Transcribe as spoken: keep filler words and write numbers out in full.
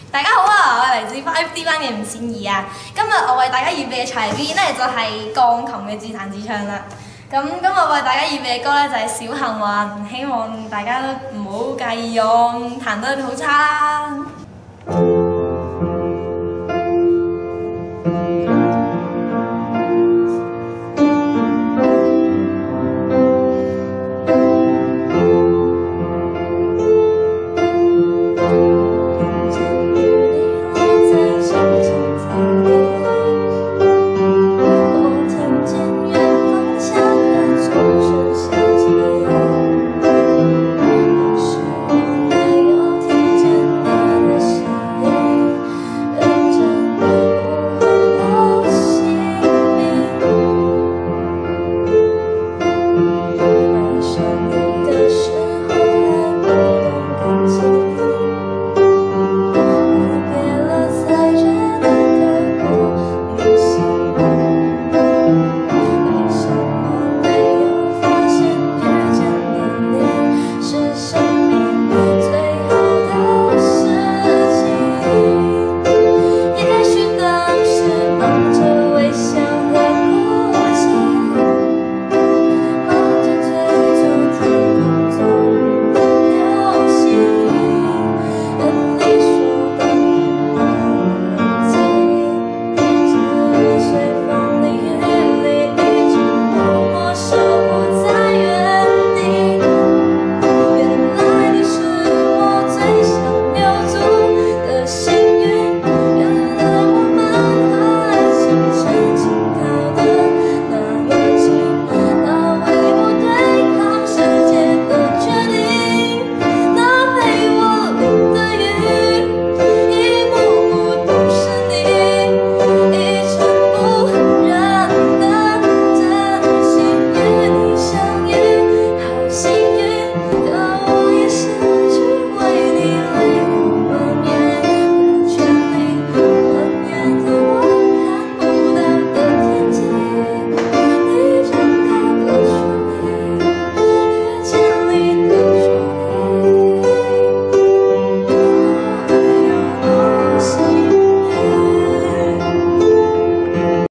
大家好啊，我係嚟自 Five D 班嘅吳善儀啊。今日我為大家預備嘅齊邊咧就係鋼琴嘅自彈自唱啦。咁今日為大家預備嘅歌咧就係、是《小幸運》，希望大家都唔好介意我彈得好差。